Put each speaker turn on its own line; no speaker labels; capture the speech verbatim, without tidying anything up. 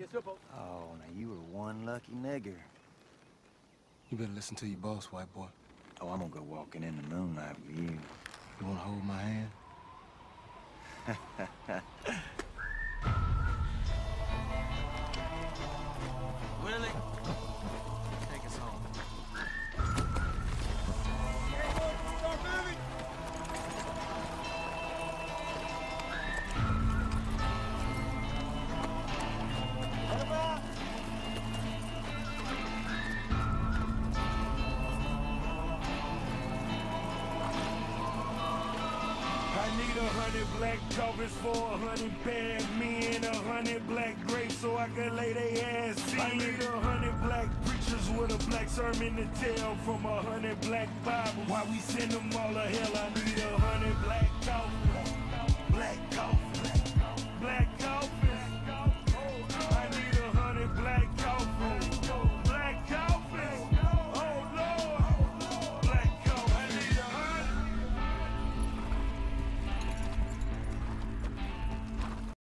Oh, now you were one lucky nigger.
You better listen to your boss, white boy.
Oh, I'm gonna go walking in the moonlight with you.
You wanna hold my hand?
Willie, take us home.
I need a hundred black coffins for a hundred bad men, a hundred black grapes so I can lay they ass in. I need a hundred black preachers with a black sermon to tell from a hundred black Bibles. Why we send them all to hell? I need a hundred black coffins, black coffins.